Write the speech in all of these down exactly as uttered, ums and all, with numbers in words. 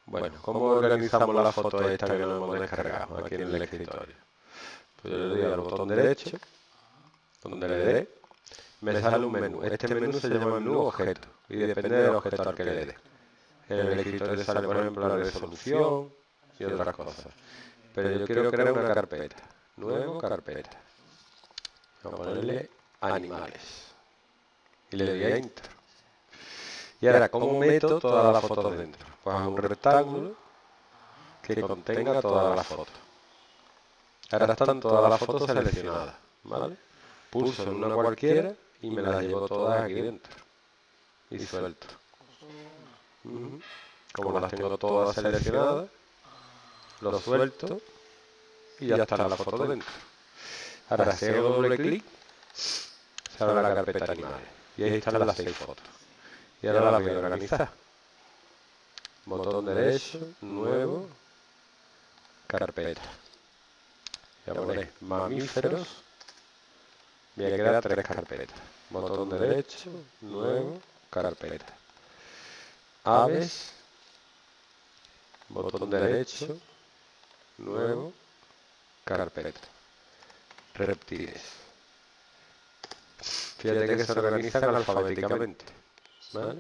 Bueno, ¿cómo organizamos la foto esta que nos hemos descargado aquí en el escritorio? Pues yo le doy al botón derecho, donde le dé, me sale un menú. Este menú se llama menú objeto y depende del objeto al que le dé. En el escritorio sale, por ejemplo, la resolución y otras cosas. Pero yo quiero crear una carpeta. Nuevo, carpeta. Vamos a ponerle animales. Y le doy a Enter. Y ahora, ¿cómo meto todas las fotos dentro? Pues hago un rectángulo que contenga todas las fotos. Ahora están todas las fotos seleccionadas, ¿vale? Pulso en una cualquiera y me las llevo todas aquí dentro. Y suelto. Uh-huh. Como las tengo todas seleccionadas, lo suelto y ya están las fotos dentro. Ahora, si hago doble clic, se abre la carpeta animales. Y ahí están las seis fotos. Y ahora las voy a organizar. Botón derecho, nuevo, carpeta. Voy a poner mamíferos. Voy a crear tres carpetas. Botón derecho, nuevo, carpeta. Aves. Botón derecho, nuevo, carpeta. Reptiles. Fíjate que se organizan alfabéticamente, ¿vale?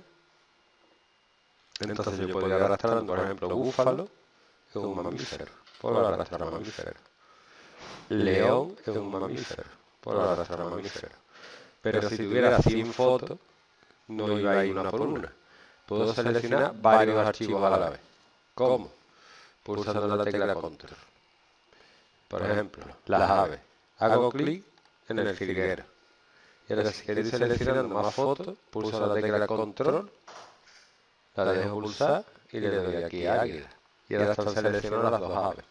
Entonces yo podría arrastrar, por ejemplo, búfalo es un mamífero, puedo arrastrar a mamífero. León es un mamífero, puedo arrastrar a mamífero. Pero si tuviera cien fotos, no iba a ir una por una. Puedo seleccionar varios archivos a la vez. ¿Cómo? Pulsando la tecla Control. Por ejemplo, las aves. Hago clic en el jilguero. Y ahora si quiero ir seleccionando más fotos, pulso la tecla Control, la dejo pulsar y le doy aquí a águila. Y ahora están seleccionadas las dos aves.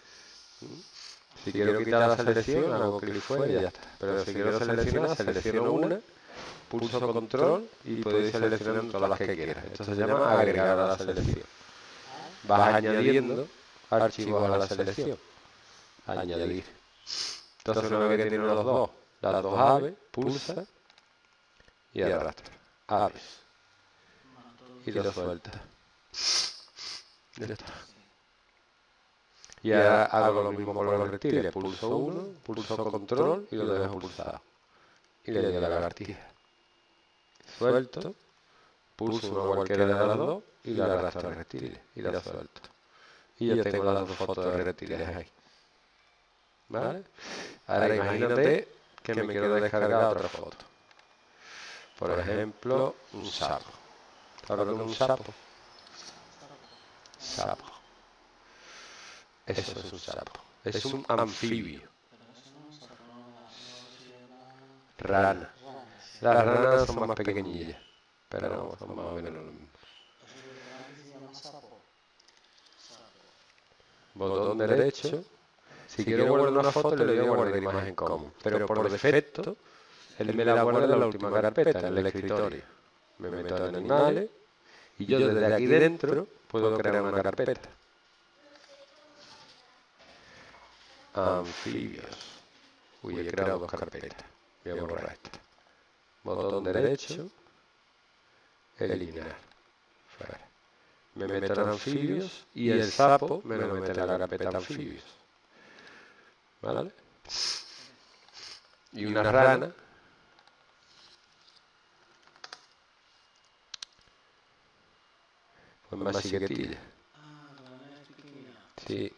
Si quiero quitar la selección, hago clic fuera y ya está. Pero si quiero seleccionar, selecciono una, pulso Control y puedo ir seleccionando todas las que quieras. Esto se llama agregar a la selección. Vas añadiendo archivos a la selección. Añadir. Entonces una vez que tiene los dos, las dos aves, pulsa y arrastra. Aves. Y lo suelta. Ya está. Y ahora hago lo mismo con los reptiles. Pulso uno, pulso Control y lo dejo pulsado. Y le doy a la lagartija. Suelto. Pulso una cualquiera de las dos y la arrastro a reptiles. Y la suelto. Y ya tengo las dos fotos de reptiles ahí. ¿Vale? Ahora imagínate que me quiero descargar otra foto. Por ejemplo, un sapo. ¿Sabes lo que es un sapo? Sapo. Eso es un sapo. Es un anfibio. Rana. Las ranas son más pequeñillas, pero son más o menos lo mismo. Botón derecho. Si quiero guardar una foto, le doy a guardar imagen como. Pero por defecto, él me la guarda en la última carpeta, en el escritorio. Me meto en animales y yo desde aquí dentro puedo crear una carpeta. Anfibios. Uy, he creado dos carpetas. Voy a borrar esta. Botón derecho. Eliminar. Fuera. Me meto en anfibios y el sapo me lo mete en la carpeta anfibios. ¿Vale? Y una rana. Pues más chiquitilla. Sí.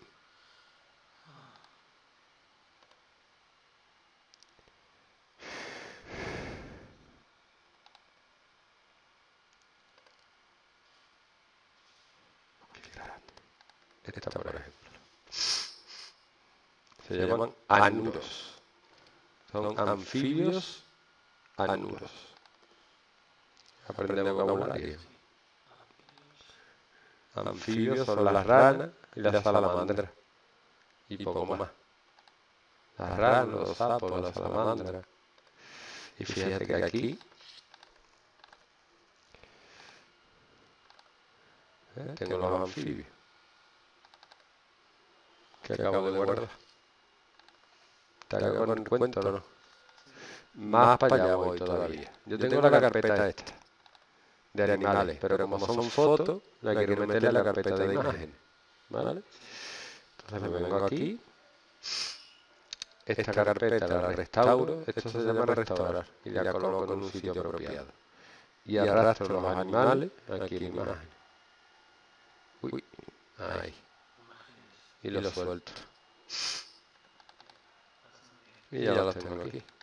Esta, por ejemplo. Se llaman anuros. Son anfibios anuros. Aprende vocabulario. Anfibios son las ranas y las salamandras. Y poco más. Las ranas, los sapos, las salamandras. Y fíjate que aquí ¿eh? tengo los anfibios que acabo de guardar. ¿Te acabo con el cuento o no? Más para allá voy todavía. Yo tengo la carpeta esta. de animales, pero como son fotos, la quiero meter en la carpeta de imágenes, ¿vale? Entonces me vengo aquí, esta carpeta la restauro, esto se llama restaurar, y la coloco en un sitio apropiado. Y arrastro los animales aquí en imagen. Uy, ahí. Y lo suelto. Y ya los tengo aquí.